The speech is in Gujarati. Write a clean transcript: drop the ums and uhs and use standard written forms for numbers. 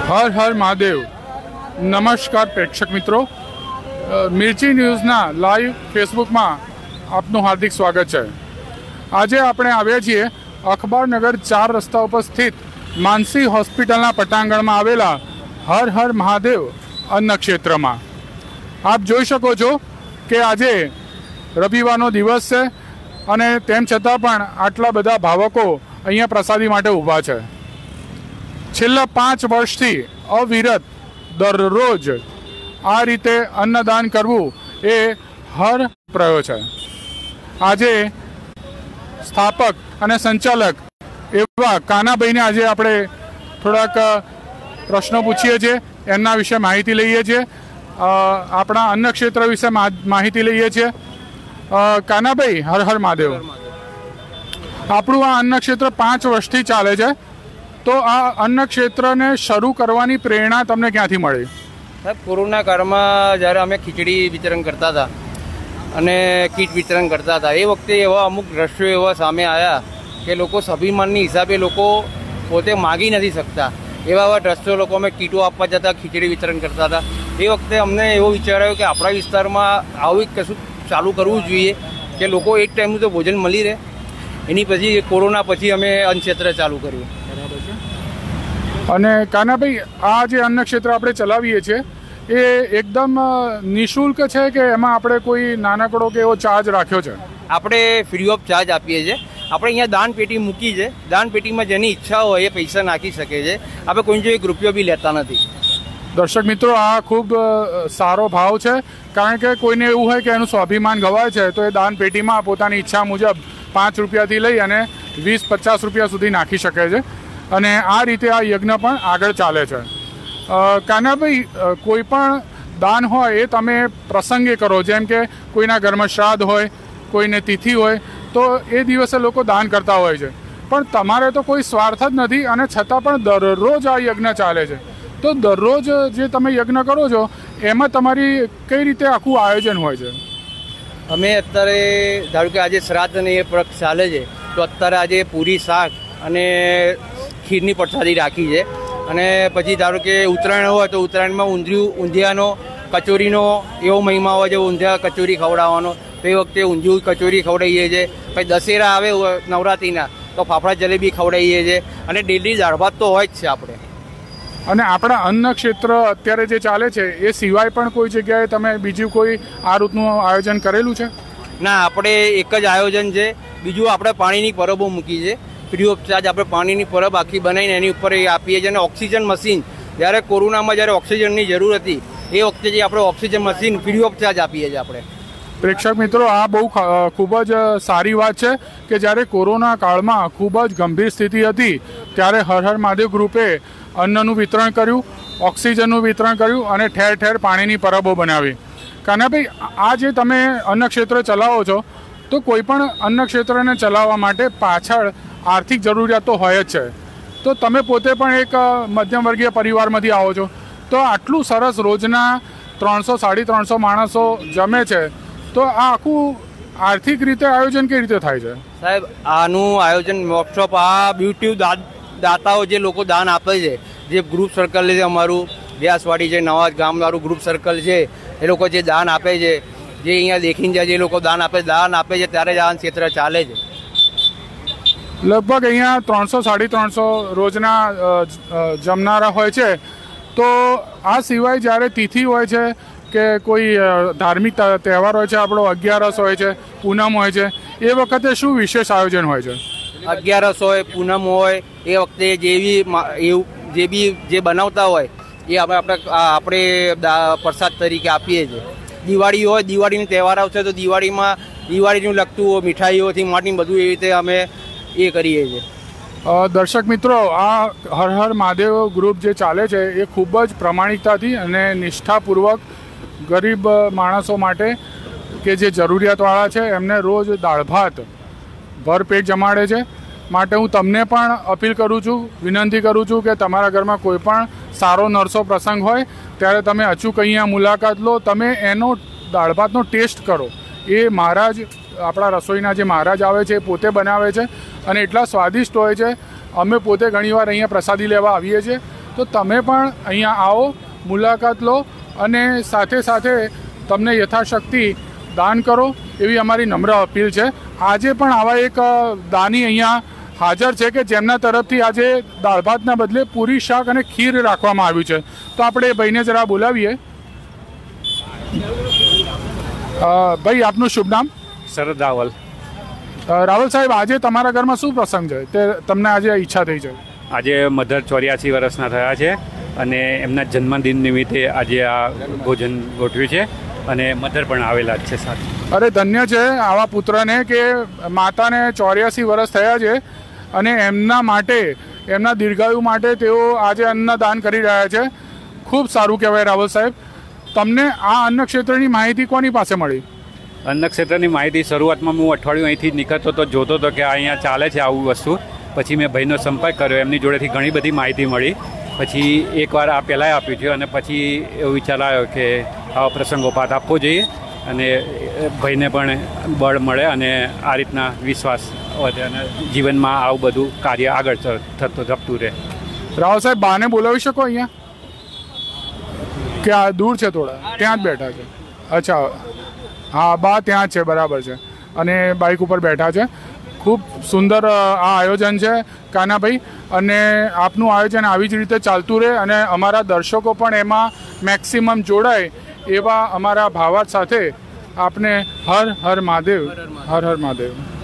હર હર મહાદેવ. નમસ્કાર પ્રેક્ષક મિત્રો, મિર્ચી ન્યૂઝના લાઈવ ફેસબુકમાં આપનું હાર્દિક સ્વાગત છે. આજે આપણે આવ્યા છીએ અખબારનગર 4 રસ્તા ઉપર સ્થિત માનસી હોસ્પિટલના પટાંગણમાં આવેલા હર હર મહાદેવ અન્ન ક્ષેત્રમાં. આપ જોઈ શકો છો કે આજે રવિવારનો દિવસ છે અને તેમ છતાં પણ આટલા બધા ભાવકો અહીંયા પ્રસાદી માટે ઊભા છે. છેલ્લા 5 વર્ષથી અવિરત દરરોજ આ રીતે અન્નદાન કરવું એ હર પ્રયો છે. આજે સ્થાપક અને સંચાલક એવા કાનાભાઈને આજે આપણે થોડાક પ્રશ્નો પૂછીએ છીએ, એમના વિશે માહિતી લઈએ છીએ, આપણા અન્ન ક્ષેત્ર વિશે માહિતી લઈએ છીએ. કાનાભાઈ, હર હર મહાદેવ. આપણું આ અન્ન ક્ષેત્ર 5 વર્ષથી ચાલે છે, તો આ અન્ન ક્ષેત્રને શરૂ કરવાની પ્રેરણા તમને ક્યાંથી મળી? સાહેબ, કોરોના કાળમાં જ્યારે અમે ખીચડી વિતરણ કરતા હતા અને કીટ વિતરણ કરતા હતા, એ વખતે એવા અમુક દ્રશ્યો એવા સામે આવ્યા કે લોકો સ્વાભિમાનની હિસાબે લોકો પોતે માગી નથી શકતા. એવા દ્રશ્યો લોકો અમે કીટો આપવા જતા, ખીચડી વિતરણ કરતા હતા. એ વખતે અમને એવો વિચાર આવ્યો કે આપણા વિસ્તારમાં આવું કશું ચાલુ કરવું જોઈએ કે લોકો એક ટાઈમનું તો ભોજન મળી રહે. એની પછી કોરોના પછી અમે અન્ન ક્ષેત્ર ચાલુ કર્યું. અને કાનાભાઈ, આ જે અન્ન ક્ષેત્ર આપણે ચલાવીએ છીએ એ એકદમ નિઃશુલ્ક છે કે એમાં આપણે કોઈ નાનકડો કે એવો ચાર્જ રાખ્યો છે? આપણે ફ્રી ઓફ ચાર્જ આપીએ છીએ. આપણે અહીંયા દાન પેટી મૂકી છે. દાન પેટીમાં જેની ઈચ્છા હોય એ પૈસા નાખી શકે છે. આપણે કોઈ જો 1 રૂપિયો બી લેતા નથી. દર્શક મિત્રો, આ ખૂબ સારો ભાવ છે, કારણ કે કોઈને એવું હોય કે એનું સ્વાભિમાન ગવાય છે તો એ દાન પેટીમાં પોતાની ઈચ્છા મુજબ 5 રૂપિયાથી લઈ અને 20-50 રૂપિયા સુધી નાખી શકે છે. અને આ રીતે આ યજ્ઞ પણ આગળ ચાલે છે. કાનાભાઈ, કોઈ પણ દાન હોય એ તમે પ્રસંગે કરો, જેમ કે કોઈના ઘરમાં શ્રાદ્ધ હોય, કોઈને તિથિ હોય, તો એ દિવસે લોકો દાન કરતા હોય છે. પણ તમારે તો કોઈ સ્વાર્થ જ નથી અને છતાં પણ દરરોજ આ યજ્ઞ ચાલે છે. તો દરરોજ જે તમે યજ્ઞ કરો છો એમાં તમારી કઈ રીતે આખું આયોજન હોય છે? અમે અત્યારે ધારો કે આજે શ્રાદ્ધ અને એ પ્રક ચાલે છે, તો અત્યારે આજે પૂરી, શાક અને ખીરની પ્રસાદી રાખી છે. અને પછી ધારો કે ઉત્તરાયણ હોય તો ઉત્તરાયણમાં ઊંધિયાનો, કચોરીનો એવો મહિમા હોય છે, ઊંધિયા કચોરી ખવડાવવાનો. તો એ વખતે ઊંધિયું કચોરી ખવડાવીએ છીએ. પછી દશેરા આવે નવરાત્રિના તો ફાફડા જલેબી ખવડાવીએ છીએ. અને ડેલી દાળ ભાત તો હોય જ છે આપણે. અને આપણા અન્ન ક્ષેત્ર અત્યારે જે ચાલે છે એ સિવાય પણ કોઈ જગ્યાએ તમે બીજું કોઈ આ રીતનું આયોજન કરેલું છે? ના, આપણે એક જ આયોજન છે. બીજું આપણે પાણીની પરબો મૂકી છે. ફ્રી ઓફ ચાર્જ આપણે પાણીની પરબ આખી બનાવીને એની ઉપર એ આપીએ છીએ. અને ઓક્સિજન મશીન, જ્યારે કોરોનામાં જ્યારે ઓક્સિજનની જરૂર હતી એ વખતે જે આપણે oxygen machine free of charge આપીએ છીએ આપણે. પ્રેક્ષક મિત્રો, આ બહુ ખૂબ જ સારી વાત છે કે જ્યારે કોરોના કાળમાં ખૂબ જ ગંભીર સ્થિતિ હતી ત્યારે હર હર મહાદેવ ગ્રુપે અન્નનું વિતરણ કર્યું, ઓક્સિજનનું વિતરણ કર્યું અને ઠેર ઠેર પાણીની પરબો બનાવી. કાનાભાઈ, આ જે તમે અન્ન ક્ષેત્ર ચલાવો છો, તો કોઈ પણ અન્ન ક્ષેત્રને ચલાવવા માટે પાછળ આર્થિક જરૂરિયાતો હોય જ છે. તો તમે પોતે પણ એક મધ્યમ વર્ગીય પરિવારમાંથી આવો છો, તો આટલું સરસ રોજના 300-350 માણસો જમે છે, તો આ આખું આર્થિક રીતે આયોજન કઈ રીતે થાય છે? સાહેબ, આનું આયોજન વર્કશોપ, આ બ્યુટી દાતાઓ જે લોકો દાન આપે છે, જે ગ્રુપ સર્કલ છે અમારું વ્યાસવાડી છે, નવા ગામવાળું ગ્રુપ સર્કલ છે, એ લોકો જે દાન આપે છે, જે અહીંયા દેખીને જાય, જે લોકો દાન આપે છે, ત્યારે જ આ ક્ષેત્ર ચાલે છે. લગભગ અહીંયા 300-350 રોજના જમનારા હોય છે. તો આ સિવાય જ્યારે તિથિ હોય છે કે કોઈ ધાર્મિક તહેવાર હોય છે, આપણો 11 હોય છે, પૂનમ હોય છે, એ વખતે શું વિશેષ આયોજન હોય છે? 11 હોય, પૂનમ હોય, એ વખતે જે બનાવતા હોય એ આપણે પ્રસાદ તરીકે આપીએ છીએ. દિવાળી હોય, દિવાળીનો તહેવાર આવશે તો દિવાળીનું લગતું મીઠાઈઓથી માંડીને બધું એવી રીતે અમે એ કરીએ છીએ. દર્શક મિત્રો, આ હર હર મહાદેવ ગ્રુપ જે ચાલે છે એ ખૂબ જ પ્રમાણિકતાથી અને નિષ્ઠાપૂર્વક ગરીબ માણસો માટે કે જે જરૂરિયાતવાળા છે એમને રોજ દાળ ભાત ભરપેટ જમાડે છે. માટે હું તમને પણ અપીલ કરું છું, વિનંતી કરું છું કે તમારા ઘરમાં કોઈ પણ સારો નરસો પ્રસંગ હોય ત્યારે તમે અચૂક અહીંયા મુલાકાત લો, તમે એનો દાળ ભાતનો ટેસ્ટ કરો. એ મહારાજ, આપણા રસોઈના જે મહારાજ આવે છે એ પોતે બનાવે છે અને એટલા સ્વાદિષ્ટ હોય છે. અમે પોતે ઘણીવાર અહીંયા પ્રસાદી લેવા આવીએ છીએ, તો તો તમે પણ અહીંયા આવો, મુલાકાત લો અને સાથે સાથે તમને યથાશક્તિ દાન કરો એવી અમારી નમ્ર અપીલ છે. આજે પણ આવા એક દાની અહીંયા હાજર છે કે જેમના તરફથી આજે દાળ ભાતના બદલે પૂરી, શાક અને ખીર રાખવામાં આવ્યું છે. તો આપણે એ ભાઈને જરા બોલાવીએ. ભાઈ, આપનું શુભ નામ? શરદ રાવલ. રાવલ સાહેબ, આજે તમારા ઘરમાં શું પ્રસંગ છે તે તમને આજે ઈચ્છા થઈ છે? આજે મધર 84 વર્ષના થયા છે અને એમના જન્મદિન નિમિત્તે આજે આ ભોજન ગોઠવ્યું છે અને મધર પણ આવેલા જ છે સાથે. અરે ધન્ય છે આવા પુત્રને કે માતાને 84 વર્ષ થયા છે અને એમના માટે, એમના દીર્ઘાયુ માટે તેઓ આજે અન્નદાન કરી રહ્યા છે. ખૂબ સારું કહેવાય. રાવલ સાહેબ, તમને આ અન્ન ક્ષેત્રની માહિતી કોની પાસે મળી? અન્ન ક્ષેત્રની માહિતી શરૂઆતમાં હું અઠવાડિયું અહીંથી નીકળતો તો જોતો હતો કે અહીંયા ચાલે છે આવું વસ્તુ. પછી મેં ભાઈનો સંપર્ક કર્યો, એમની જોડેથી ઘણી બધી માહિતી મળી. પછી એકવાર આ પહેલાંય આપ્યું છે અને પછી એવો વિચાર આવ્યો કે આવા પ્રસંગોપાત આપવો જોઈએ અને ભાઈને પણ બળ મળે અને આ રીતના વિશ્વાસ વધે અને જીવનમાં આવું બધું કાર્ય આગળ ધપતું રહે. રાવલ સાહેબ, બાને બોલાવી શકો અહીંયા? કે આ દૂર છે થોડા? ત્યાં જ બેઠા છે. અચ્છા, હા, બા ત્યાં જ છે. બરાબર છે. અને બાઇક ઉપર બેઠા છે. ખૂબ સુંદર આ આયોજન છે કાનાભાઈ, અને આપનું આયોજન આવી જ રીતે ચાલતું રહે અને અમારા દર્શકો પણ એમાં મેક્સિમમ જોડાય એવા અમારા ભાવાર્થ સાથે આપને હર હર મહાદેવ. હર હર મહાદેવ.